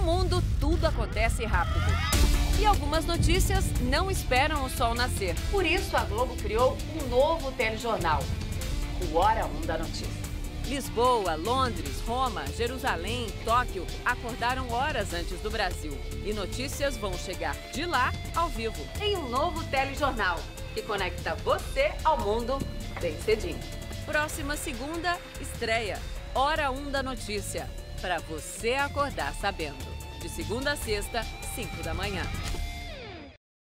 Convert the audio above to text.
mundo, tudo acontece rápido. E algumas notícias não esperam o sol nascer. Por isso, a Globo criou um novo telejornal, o Hora 1 da Notícia. Lisboa, Londres, Roma, Jerusalém, Tóquio acordaram horas antes do Brasil. E notícias vão chegar de lá ao vivo, em um novo telejornal, que conecta você ao mundo bem cedinho. Próxima segunda, estreia, Hora 1 da Notícia, para você acordar sabendo. De segunda a sexta, 5 da manhã.